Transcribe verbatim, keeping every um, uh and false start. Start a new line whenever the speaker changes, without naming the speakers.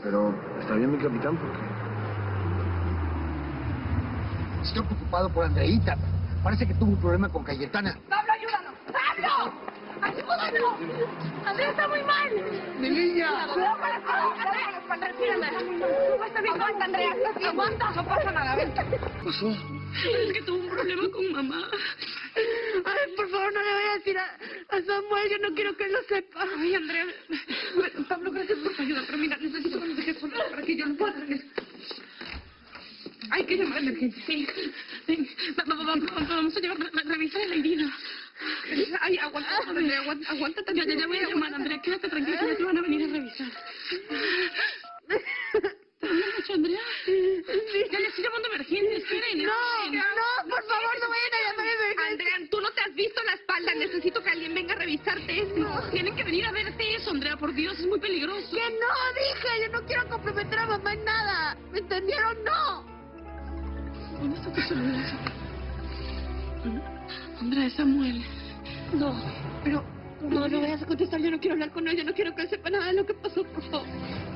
Pero está bien, mi capitán, porque...
Estoy preocupado por Andreita. Parece que tuvo un problema con Cayetana.
¡Pablo, ayúdalo! ¡Pablo! ¡Ayúdalo! ¡Andrea está muy mal!
¡Mi niña!
¡Andrea, respírame! Está bien, aguanta, Andrea. Aguanta, no pasa nada, ven.
¿Qué pasó?
Es que tuvo un problema con mamá. Ay, por favor, no le voy a decir a, a Samuel, yo no quiero que él lo sepa. Ay, Andrea, Pablo, gracias por tu ayuda, pero mira, necesito que me dejes sola para que yo lo pueda hacer. Hay que llamar a emergencia, sí. Ven, va, va, va, va, vamos a llevar a revisar la herida. Ay, aguanta, Andrea, aguanta, aguanta. Ya, ya, ya voy a llamar, Andrea, quédate tranquila, ya te van a venir a revisar. ¿Te han hecho, Andrea? Sí. Ya le estoy llamando a emergencia, esperen. No, no, por favor, no vayan a llamar a emergencia. Andrea, tú no te has visto la espalda, necesito que alguien venga a revisarte eso. No. Tienen que venir a verte eso, Andrea, por Dios, es muy peligroso. Que no, dije, yo no quiero comprometer a mamá en nada. ¿Me entendieron? No. ¿Dónde está tu celular? Andrea, es Samuel. No, pero no, no vayas a contestar, yo no quiero hablar con él, yo no quiero que él sepa nada de lo que pasó, por favor.